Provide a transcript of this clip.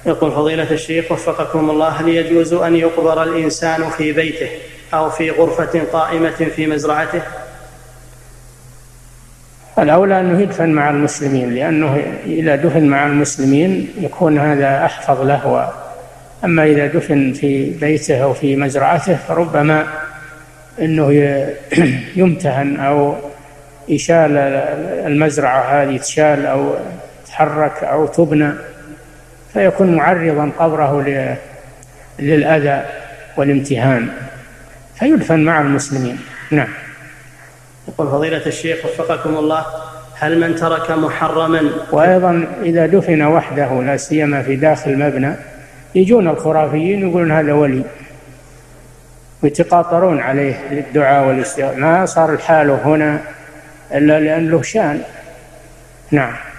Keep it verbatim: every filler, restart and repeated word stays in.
يقول فضيلة الشيخ وفقكم الله، هل يجوز أن يقبر الإنسان في بيته أو في غرفة قائمة في مزرعته؟ الأولى أنه يدفن مع المسلمين، لأنه إذا دفن مع المسلمين يكون هذا أحفظ له. أما إذا دفن في بيته أو في مزرعته فربما أنه يمتهن أو يشال المزرعة هذه، تشال أو تحرك أو تبنى، فيكون معرضا قبره للأذى والامتهان، فيدفن مع المسلمين. نعم. يقول فضيلة الشيخ وفقكم الله، هل من ترك محرما، وأيضا إذا دفن وحده لا سيما في داخل مبنى، يجون الخرافيين يقولون هذا ولي ويتقاطرون عليه للدعاء والاستغاثة، ما صار الحال هنا إلا لأن له شان. نعم.